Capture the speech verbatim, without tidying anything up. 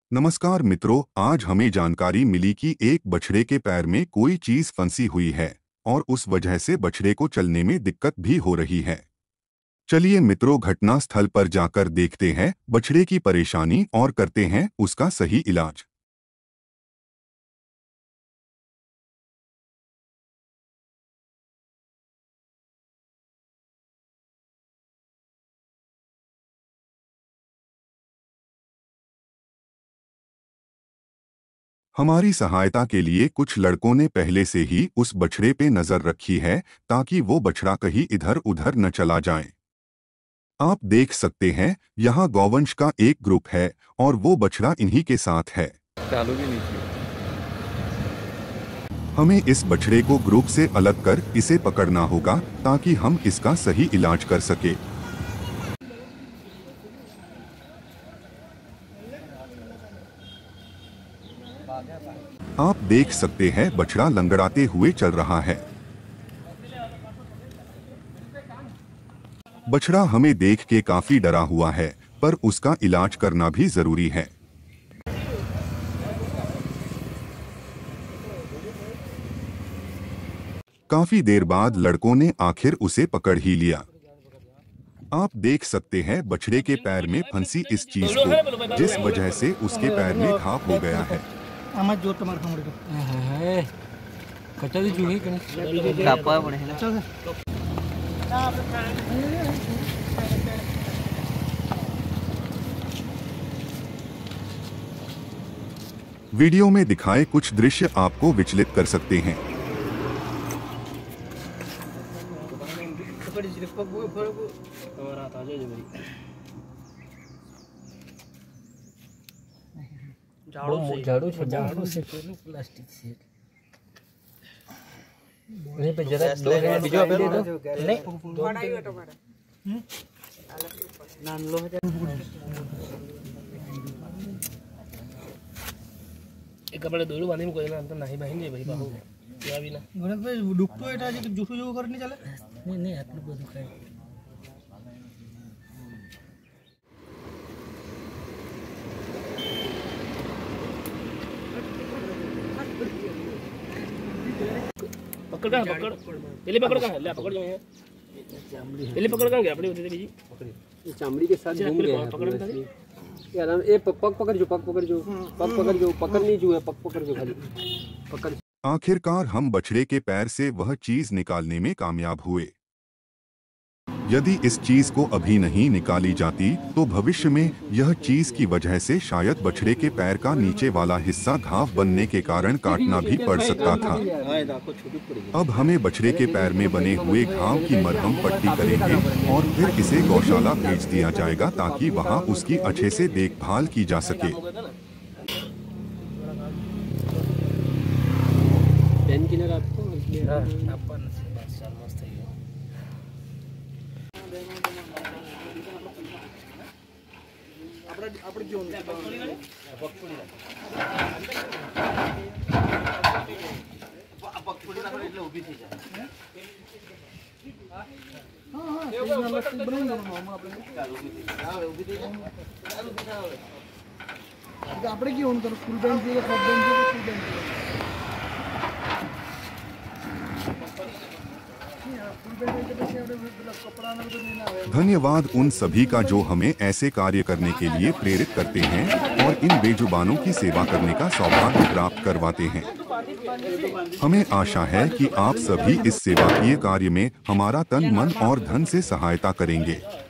नमस्कार मित्रों, आज हमें जानकारी मिली कि एक बछड़े के पैर में कोई चीज फंसी हुई है और उस वजह से बछड़े को चलने में दिक्कत भी हो रही है। चलिए मित्रों, घटना स्थल पर जाकर देखते हैं बछड़े की परेशानी और करते हैं उसका सही इलाज। हमारी सहायता के लिए कुछ लड़कों ने पहले से ही उस बछड़े पे नजर रखी है ताकि वो बछड़ा कहीं इधर उधर न चला जाए। आप देख सकते हैं यहाँ गौवंश का एक ग्रुप है और वो बछड़ा इन्हीं के साथ है। चालू भी नहीं की। हमें इस बछड़े को ग्रुप से अलग कर इसे पकड़ना होगा ताकि हम इसका सही इलाज कर सके। आप देख सकते हैं बछड़ा लंगड़ाते हुए चल रहा है। बछड़ा हमें देख के काफी डरा हुआ है, पर उसका इलाज करना भी जरूरी है। काफी देर बाद लड़कों ने आखिर उसे पकड़ ही लिया। आप देख सकते हैं बछड़े के पैर में फंसी इस चीज को, जिस वजह से उसके पैर में घाव हो गया है। वीडियो में दिखाए कुछ दृश्य आपको विचलित कर सकते हैं। झाड़ू से झाड़ू से प्लास्टिक से वहीं पे जरा दो है बीजो पे नहीं बनाई बेटा मारा हम नान लो है एक कपड़े दोड़ू बांधी में कोई ना अंतर नहीं बहिनी भाई बाबू क्या भी ना गणेश भाई दुखतो एटा जे जुठू जो करने चले नहीं नहीं आटलू को दुखाय पकड़ का पकड़ पहले पकड़ का है ले पकड़ जो है पहले पकड़ का गया अपनी होती थी बीजी ये चामड़ी के साथ घूम गया है पकड़ ये आराम ए पग पकड़ जो पग पकड़ जो पग पकड़ जो पकड़ नहीं जो है पग पकड़ जो खाली पकड़। आखिरकार हम बछड़े के पैर से वह चीज निकालने में कामयाब हुए। यदि इस चीज को अभी नहीं निकाली जाती तो भविष्य में यह चीज की वजह से शायद बछड़े के पैर का नीचे वाला हिस्सा घाव बनने के कारण काटना भी पड़ सकता था। अब हमें बछड़े के पैर में बने हुए घाव की मरहम पट्टी करेंगे और फिर इसे गौशाला भेज दिया जाएगा ताकि वहां उसकी अच्छे से देखभाल की जा सके। पेन किलर आपको આપણે જો પગફોડી રાખો એટલે ઊભી થઈ જાય હા હા એ વ્યવસ્થિત બનાવી દેવાનું આપણે ચાલ ઊભી થઈ જાય હા ઊભી થઈ જાય ચાલ ઊભી થાવ એટલે આપણે કેવું કરું ફૂલ બેન્ચ જોઈએ કપ બેન્ચ જોઈએ ફૂલ બેન્ચ જોઈએ धन्यवाद उन सभी का जो हमें ऐसे कार्य करने के लिए प्रेरित करते हैं और इन बेजुबानों की सेवा करने का सौभाग्य प्राप्त करवाते हैं। हमें आशा है कि आप सभी इस सेवाकीय कार्य में हमारा तन मन और धन से सहायता करेंगे।